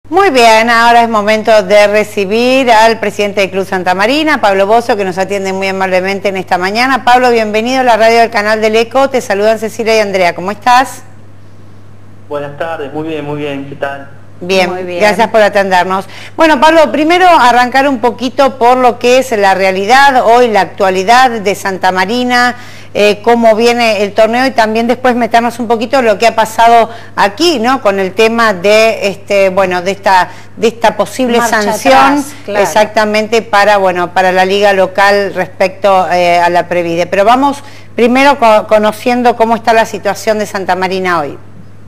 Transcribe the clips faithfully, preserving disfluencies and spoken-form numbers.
Muy bien, ahora es momento de recibir al presidente del Club Santa Marina, Pablo Bozzo, que nos atiende muy amablemente en esta mañana. Pablo, bienvenido a la radio del canal del Eco. Te saludan Cecilia y Andrea. ¿Cómo estás? Buenas tardes, muy bien, muy bien. ¿Qué tal? Bien, muy bien, gracias por atendernos. Bueno, Pablo, primero arrancar un poquito por lo que es la realidad, hoy la actualidad de Santa Marina, eh, cómo viene el torneo y también después meternos un poquito en lo que ha pasado aquí, ¿no? Con el tema de este, bueno, de esta, de esta posible Marcha sanción, atrás, claro. Exactamente para, bueno, para la liga local respecto eh, a la Previde. Pero vamos primero co conociendo cómo está la situación de Santa Marina hoy.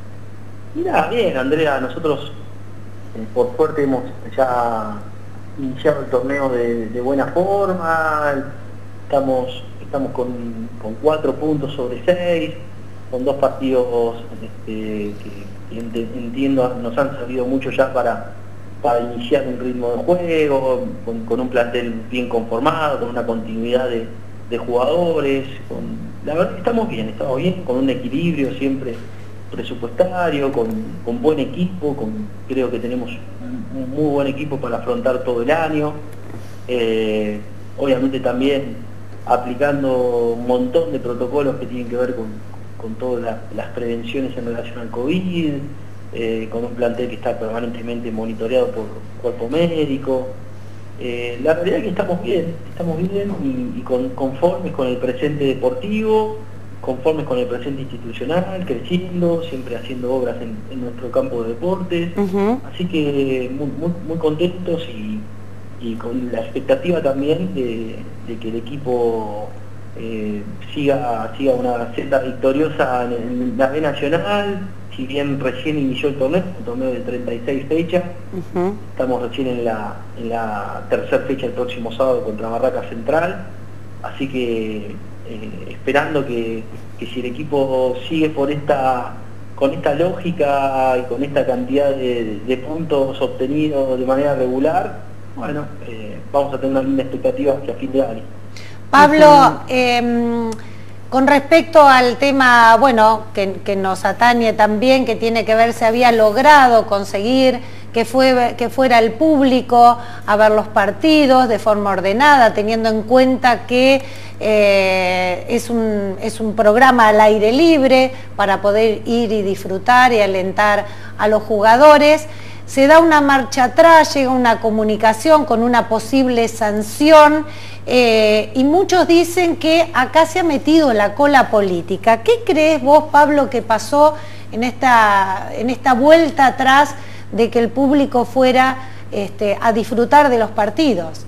Mira, bien, Andrea, nosotros eh, por suerte hemos ya iniciado el torneo de, de buena forma, estamos, estamos con, con cuatro puntos sobre seis, con dos partidos este, que entiendo nos han servido mucho ya para, para iniciar un ritmo de juego, con, con un plantel bien conformado, con una continuidad de, de jugadores, con, la verdad que estamos bien, estamos bien, con un equilibrio siempre presupuestario, con, con buen equipo, con, creo que tenemos un, un muy buen equipo para afrontar todo el año, eh, obviamente también aplicando un montón de protocolos que tienen que ver con, con todas la, las prevenciones en relación al COVID, eh, con un plantel que está permanentemente monitoreado por cuerpo médico. Eh, la realidad es que estamos bien, estamos bien y, y con, conformes con el presente deportivo, conformes con el presente institucional, creciendo, siempre haciendo obras en, en nuestro campo de deportes, uh-huh. Así que muy, muy, muy contentos y, y con la expectativa también de, de que el equipo eh, siga, siga una senda victoriosa en, en la B Nacional, si bien recién inició el torneo, un torneo de treinta y seis fechas, uh-huh. Estamos recién en la, en la tercera fecha el próximo sábado contra Barraca Central, así que Eh, esperando que, que si el equipo sigue por esta con esta lógica y con esta cantidad de, de puntos obtenidos de manera regular, bueno, eh, vamos a tener una linda expectativa hacia fin de año. Pablo, eh, con respecto al tema, bueno, que, que nos atañe también, que tiene que ver, se había logrado conseguir que, fue, que fuera el público a ver los partidos de forma ordenada, teniendo en cuenta que eh, es, un, es un programa al aire libre para poder ir y disfrutar y alentar a los jugadores. Se da una marcha atrás, llega una comunicación con una posible sanción eh, y muchos dicen que acá se ha metido la cola política. ¿Qué crees vos, Pablo, que pasó en esta, en esta vuelta atrás de que el público fuera este, a disfrutar de los partidos?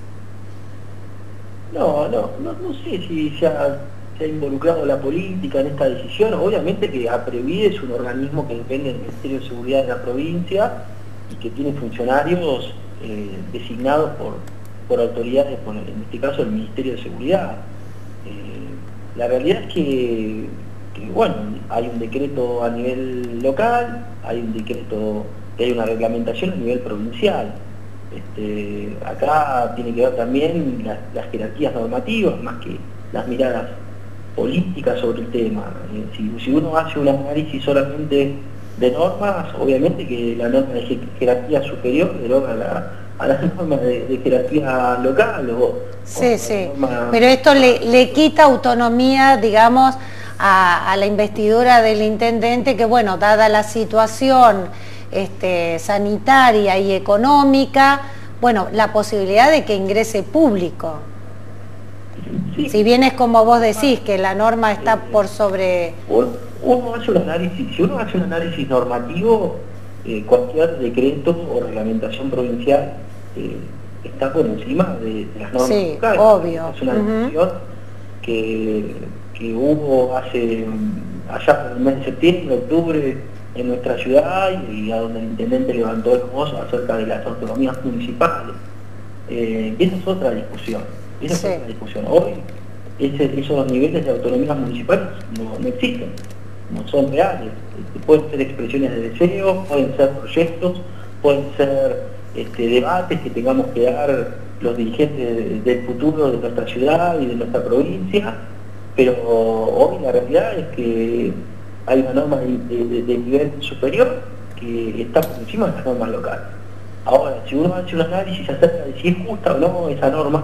No, no, no, no sé si se ha, se ha involucrado la política en esta decisión. Obviamente que APREVIDE es un organismo que depende del Ministerio de Seguridad de la provincia y que tiene funcionarios eh, designados por, por autoridades, por, en este caso el Ministerio de Seguridad. Eh, la realidad es que, que, bueno, hay un decreto a nivel local, hay un decreto, que hay una reglamentación a nivel provincial. Este, acá tiene que ver también las, las jerarquías normativas, más que las miradas políticas sobre el tema. Eh, si, si uno hace un análisis solamente de normas, obviamente que la norma de jerarquía superior deroga la, a las normas de, de jerarquía local. O, sí, o sí, norma... pero esto le, le quita autonomía, digamos, a, a la investidura del intendente, que bueno, dada la situación este, sanitaria y económica, bueno, la posibilidad de que ingrese público. Sí. Si bien es como vos decís, que la norma está por sobre... Uno hace un análisis, si uno hace un análisis normativo, eh, cualquier decreto o reglamentación provincial eh, está por encima de, de las normas sí, locales. Obvio. Es una uh-huh. decisión que, que hubo hace allá en el mes de septiembre, octubre en nuestra ciudad y a donde el intendente levantó la voz acerca de las autonomías municipales. Eh, esa es otra discusión. Esa sí. es otra discusión. Hoy ese, esos niveles de autonomías municipales no, no existen. No son reales, este, pueden ser expresiones de deseo, pueden ser proyectos, pueden ser este, debates que tengamos que dar los dirigentes de, del futuro de nuestra ciudad y de nuestra provincia, pero hoy la realidad es que hay una norma de, de, de nivel superior que está por encima de las normas locales. Ahora, si uno hace un análisis acerca de si es justa o no esa norma,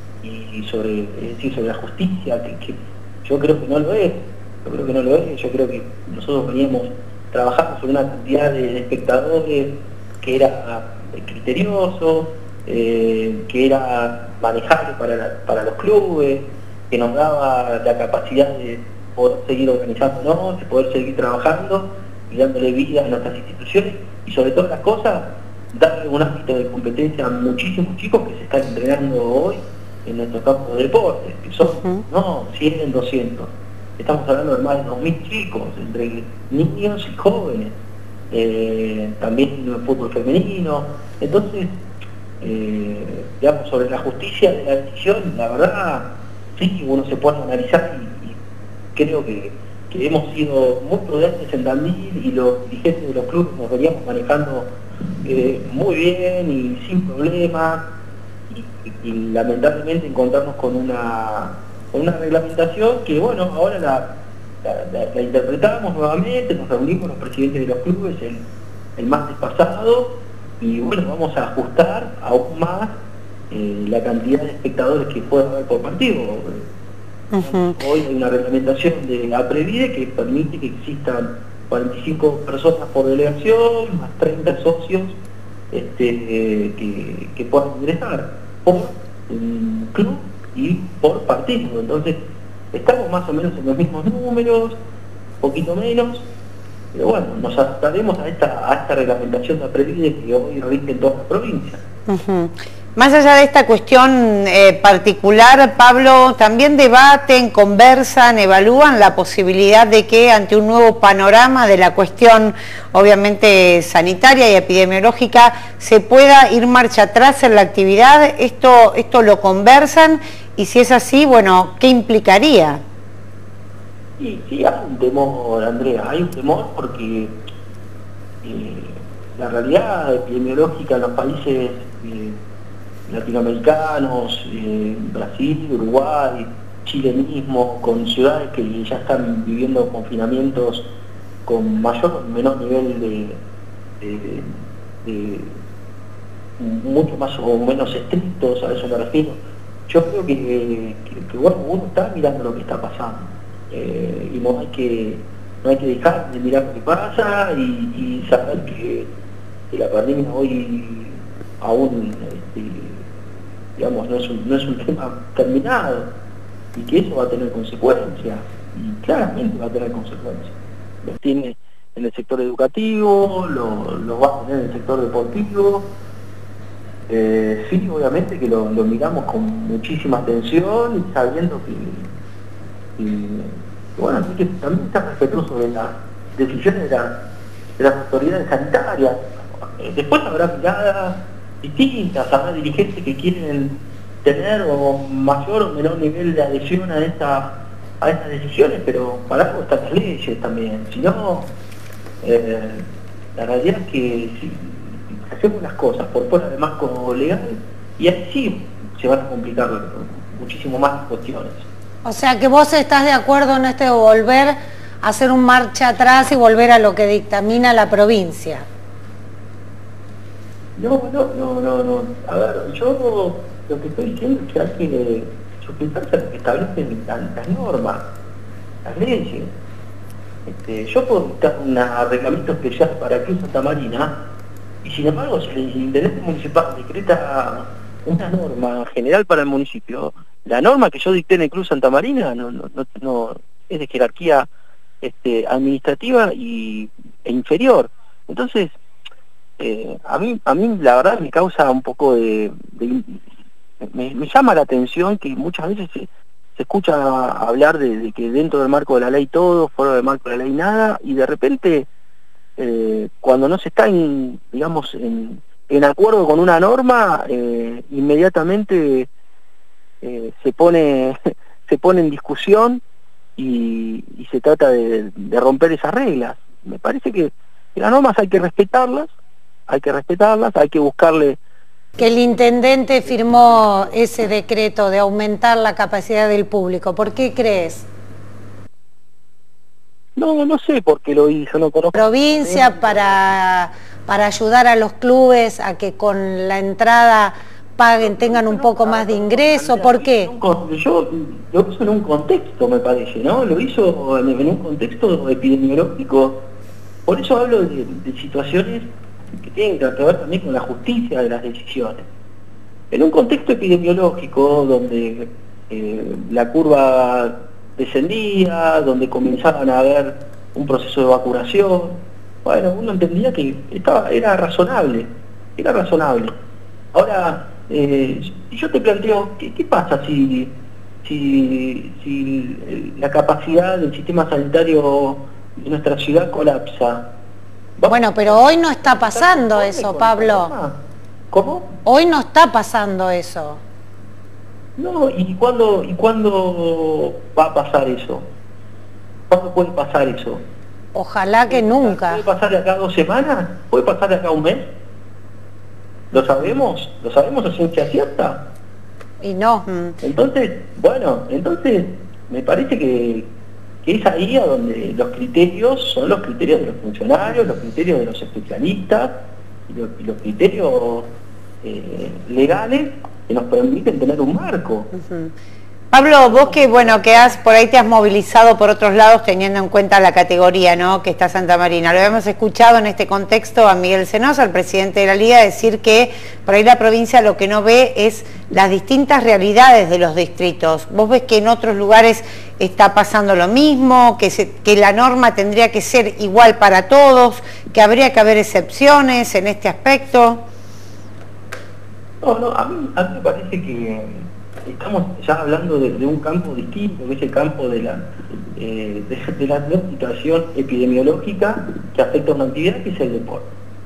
y sobre, es decir, sobre la justicia, que, que yo creo que no lo es, yo creo que no lo es, yo creo que nosotros veníamos trabajando sobre una cantidad de espectadores que era criterioso, eh, que era manejable para, la, para los clubes, que nos daba la capacidad de poder seguir organizándonos, de poder seguir trabajando y dándole vida a nuestras instituciones, y sobre todas las cosas, darle un ámbito de competencia a muchísimos chicos que se están entrenando hoy en nuestro campo de deporte, que son, uh-huh. no, cien, doscientos. Estamos hablando de más de dos mil chicos, entre niños y jóvenes, eh, también en el fútbol femenino. Entonces, eh, digamos, sobre la justicia de la decisión, la verdad, sí, uno se puede analizar y, y creo que, que hemos sido muy prudentes en Tandil y los dirigentes de los clubes nos veníamos manejando eh, muy bien y sin problemas, y, y, y lamentablemente encontrarnos con una... una reglamentación que, bueno, ahora la, la, la, la interpretamos nuevamente, nos reunimos los presidentes de los clubes el, el martes pasado y, bueno, vamos a ajustar aún más eh, la cantidad de espectadores que pueda haber por partido. Uh-huh. Hoy hay una reglamentación de APREVIDE que permite que existan cuarenta y cinco personas por delegación, más treinta socios este, eh, que, que puedan ingresar por un club y por partido. Entonces estamos más o menos en los mismos números, poquito menos, pero bueno, nos adaptaremos a esta, a esta reglamentación de APREVIDE que hoy rige en toda la provincia. Uh-huh. Más allá de esta cuestión eh, particular, Pablo, también debaten, conversan, evalúan la posibilidad de que ante un nuevo panorama de la cuestión obviamente sanitaria y epidemiológica se pueda ir marcha atrás en la actividad. Esto, esto lo conversan y si es así, bueno, ¿qué implicaría? Sí, sí, hay un temor, Andrea, hay un temor porque eh, la realidad epidemiológica en los países eh, latinoamericanos, eh, Brasil, Uruguay, Chile mismo, con ciudades que ya están viviendo confinamientos con mayor o menor nivel de, de, de mucho más o menos estrictos, a eso me refiero. Yo creo que, que, que bueno, uno está mirando lo que está pasando eh, y no hay que no hay que dejar de mirar lo que pasa y, y saber que, que la pandemia hoy aún este, digamos, no es, un, no es un tema terminado y que eso va a tener consecuencias y claramente va a tener consecuencias. Los tiene en el sector educativo, los lo va a tener en el sector deportivo. Eh, sí, obviamente que lo, lo miramos con muchísima atención y sabiendo que, que, que bueno, que también está respetuoso de las decisiones de, la, de las autoridades sanitarias. Eh, después habrá miradas distintas, habrá dirigentes que quieren tener o mayor o menor nivel de adhesión a, esta, a estas decisiones, pero para algo están las leyes también. Si no, eh, la realidad es que si hacemos las cosas por fuera del marco legal, y ahí sí se van a complicar muchísimo más las cuestiones. O sea que vos estás de acuerdo en este volver a hacer un marcha atrás y volver a lo que dictamina la provincia. No, no, no, no, no. A ver, yo lo que estoy diciendo es que hay que sujetarse a lo que establecen las, las normas, las leyes. Este, yo puedo dictar un reglamento especial para Cruz Santa Marina y sin embargo si el intendente municipal decreta una norma general para el municipio, la norma que yo dicté en el Cruz Santa Marina no, no, no, no es de jerarquía este, administrativa y, e inferior. Entonces, Eh, a mí a mí la verdad me causa un poco de, de me, me llama la atención que muchas veces se, se escucha hablar de, de que dentro del marco de la ley todo, fuera del marco de la ley nada, y de repente eh, cuando no se está en, digamos en, en acuerdo con una norma eh, inmediatamente eh, se pone se pone en discusión y, y se trata de, de romper esas reglas. Me parece que, que las normas hay que respetarlas, hay que respetarlas, hay que buscarle... Que el intendente firmó ese decreto de aumentar la capacidad del público, ¿por qué crees? No, no sé por qué lo hizo, no conozco. Provincia para, para ayudar a los clubes a que con la entrada paguen, tengan un poco más de ingreso? ¿Por qué? Yo lo hizo en un contexto, me parece, ¿no? Lo hizo en, en un contexto epidemiológico. Por eso hablo de, de situaciones que tienen que ver también con la justicia de las decisiones. En un contexto epidemiológico donde eh, la curva descendía, donde comenzaban a haber un proceso de vacunación, bueno, uno entendía que estaba, era razonable, era razonable. Ahora, eh, yo te planteo, ¿qué, qué pasa si, si, si la capacidad del sistema sanitario de nuestra ciudad colapsa? Bueno, pero hoy no está pasando eso, Pablo. ¿Cómo? Hoy no está pasando eso. No, ¿y cuándo, ¿y cuándo va a pasar eso? ¿Cuándo puede pasar eso? Ojalá que nunca. ¿Puede pasar de acá a dos semanas? ¿Puede pasar de acá a un mes? ¿Lo sabemos? ¿Lo sabemos a ciencia cierta? Y no. Entonces, bueno, entonces me parece que, que es ahí a donde los criterios son los criterios de los funcionarios, los criterios de los especialistas y los, y los criterios eh, legales que nos permiten tener un marco. Uh-huh. Pablo, vos que bueno que has por ahí te has movilizado por otros lados teniendo en cuenta la categoría, ¿no?, que está Santa Marina. Lo habíamos escuchado en este contexto a Miguel Cenosa, el presidente de la Liga, decir que por ahí la provincia lo que no ve es las distintas realidades de los distritos. ¿Vos ves que en otros lugares está pasando lo mismo, que, se, que la norma tendría que ser igual para todos, que habría que haber excepciones en este aspecto? No, no, a mí, a mí me parece que estamos ya hablando de, de un campo distinto, que es el campo de la, eh, de, de la situación epidemiológica que afecta a una actividad que es el deporte.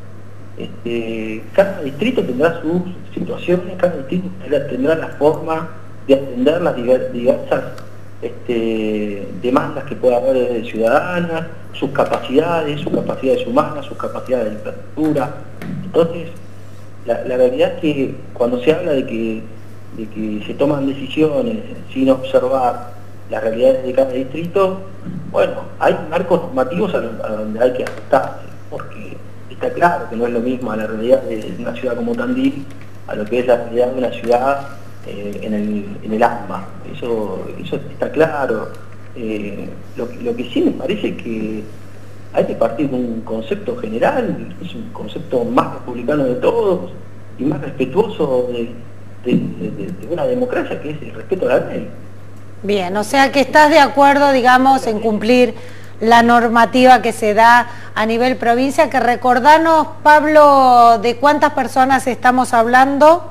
Este, cada distrito tendrá sus situaciones, cada distrito tendrá, tendrá la forma de atender las diversas este, demandas que pueda haber de ciudadanas, sus capacidades, sus capacidades humanas, sus capacidades de infraestructura. Entonces, la, la realidad es que cuando se habla de que de que se toman decisiones sin observar las realidades de cada distrito, bueno, hay marcos normativos a, lo, a donde hay que ajustarse, porque está claro que no es lo mismo a la realidad de una ciudad como Tandil a lo que es la realidad de una ciudad eh, en el, en el AMBA. Eso, eso está claro. Eh, lo, lo que sí me parece que hay que partir de un concepto general, es un concepto más republicano de todos y más respetuoso de De, de, de una democracia, que es el respeto a la ley. Bien, o sea que estás de acuerdo, digamos, en cumplir la normativa que se da a nivel provincia, que recordanos, Pablo, de cuántas personas estamos hablando.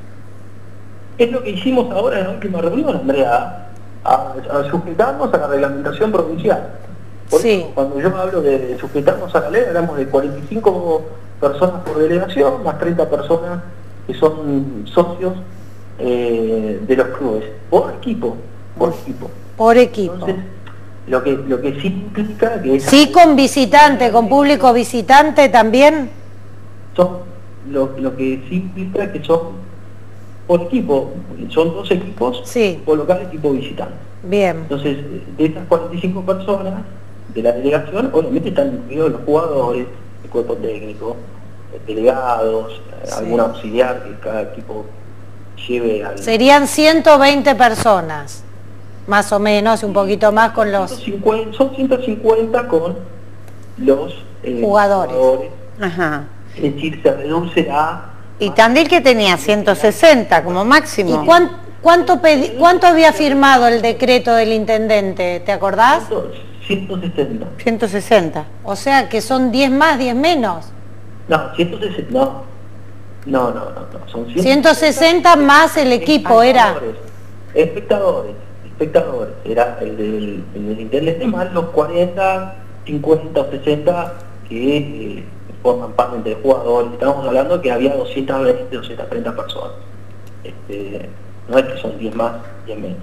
Es lo que hicimos ahora en la última reunión, Andrea, a, a sujetarnos a la reglamentación provincial. Por sí. eso, cuando yo hablo de sujetarnos a la ley, hablamos de cuarenta y cinco personas por delegación, más treinta personas que son socios eh, de los clubes, por equipo, por equipo. Por equipo. Entonces, lo que, lo que sí implica que es... Sí, con visitante, con público visitante también. Son, lo, lo que sí implica que son por equipo, son dos equipos, sí, por local equipo visitante. Bien. Entonces, de estas cuarenta y cinco personas de la delegación, obviamente están incluidos los jugadores, el cuerpo técnico, delegados, sí, algún auxiliar que cada equipo lleve al... Serían ciento veinte personas, más o menos, un poquito más con los... ciento cincuenta, son ciento cincuenta con los eh, jugadores. jugadores. Ajá. Es decir, se reduce a... Y Tandil que tenía ciento sesenta como máximo. ¿Y cuán, cuánto, pedi, cuánto había firmado el decreto del intendente? ¿Te acordás? ciento sesenta. ciento sesenta. O sea que son diez más, diez menos. No, ciento sesenta, no. No, no, no, no. Son ciento sesenta más el equipo, era. Espectadores, espectadores. Era el del, el del intendente más los cuarenta, cincuenta o sesenta que eh, forman parte de jugadores. Estamos hablando que había doscientas veinte, doscientas treinta personas. Este, no es que son diez más, diez menos.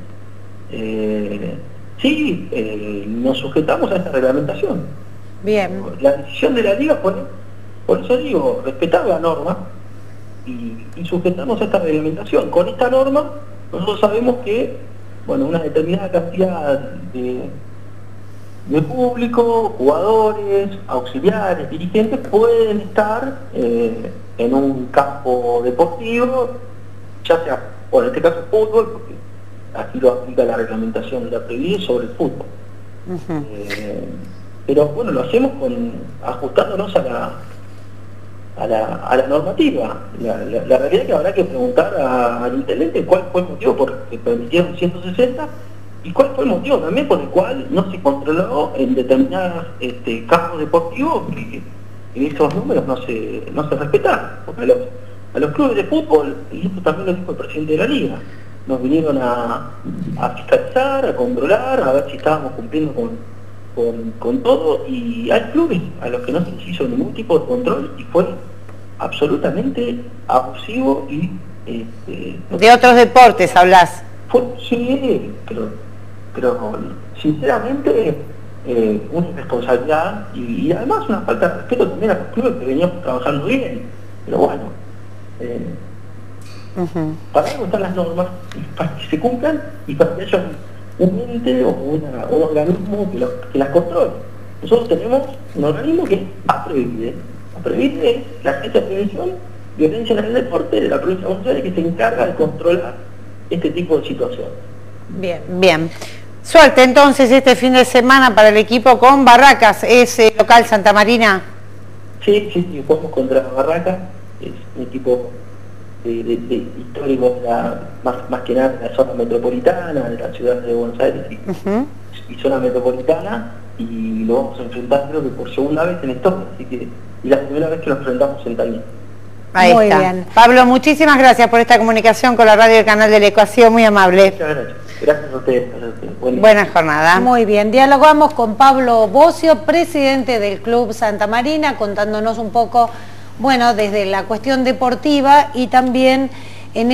Eh, sí, eh, nos sujetamos a esta reglamentación. Bien. La decisión de la Liga fue, por eso digo, respetar la norma y, y sujetarnos a esta reglamentación. Con esta norma nosotros sabemos que, bueno, una determinada cantidad de, de público, jugadores, auxiliares, dirigentes pueden estar eh, en un campo deportivo, ya sea, por este caso fútbol, porque así lo aplica la reglamentación de la P B I sobre el fútbol. Uh-huh. eh, pero bueno, lo hacemos con ajustándonos a la a la, a la normativa. La, la, la realidad es que habrá que preguntar a, al intendente cuál fue el motivo por el que permitieron ciento sesenta y cuál fue el motivo también por el cual no se controló en determinados este, campos deportivos que en esos números no se, no se respetaron. Porque a los, a los clubes de fútbol, y esto también lo dijo el presidente de la liga, nos vinieron a, a fiscalizar, a controlar, a ver si estábamos cumpliendo con, con, con todo, y hay clubes a los que no se les hizo ningún tipo de control y fue absolutamente abusivo y... Este, de otros deportes hablas. Fue, sí, pero, pero sinceramente eh, una irresponsabilidad y, y además una falta de respeto también a los clubes que veníamos trabajando bien, pero bueno, eh, uh-huh. para algo están las normas, para que se cumplan y para que haya un, un ente o una, un organismo que, lo, que las controle. Nosotros tenemos un organismo que es APREVIDE. APREVIDE es la Agencia de Prevención Violencia en el Deporte de la provincia de Buenos Aires, que se encarga de controlar este tipo de situaciones. Bien, bien. Suerte entonces este fin de semana para el equipo con Barracas, es eh, local Santa Marina. Sí, sí, sí, jugamos contra Barracas, es un equipo de, de, de histórico, de la, más, más que nada de la zona metropolitana, de la ciudad de Buenos Aires y, uh-huh. y zona metropolitana, y lo vamos a enfrentar creo que por segunda vez en historia, así que, y la primera vez que lo enfrentamos en Tañés. Ahí muy está. Bien. Pablo, muchísimas gracias por esta comunicación con la radio del Canal del Eco, ha sido muy amable. Muchas gracias. Gracias a ustedes. Buen Buena jornada. Muy bien, dialogamos con Pablo Bocio, presidente del Club Santa Marina, contándonos un poco, bueno, desde la cuestión deportiva y también en,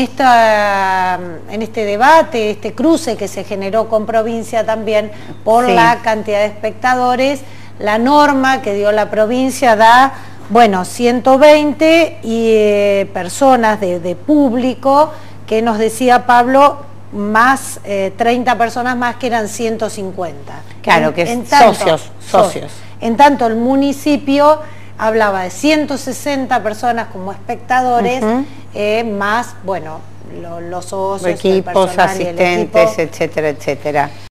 esta, en este debate, este cruce que se generó con provincia también por sí. la cantidad de espectadores. La norma que dio la provincia da... Bueno, ciento veinte y eh, personas de, de público, que nos decía Pablo, más eh, treinta personas más que eran ciento cincuenta. Claro, en, que es en tanto, socios, socios. En tanto el municipio hablaba de ciento sesenta personas como espectadores, uh-huh. eh, más, bueno, lo, los socios, equipos, el personal asistentes, y el equipo. etcétera, etcétera.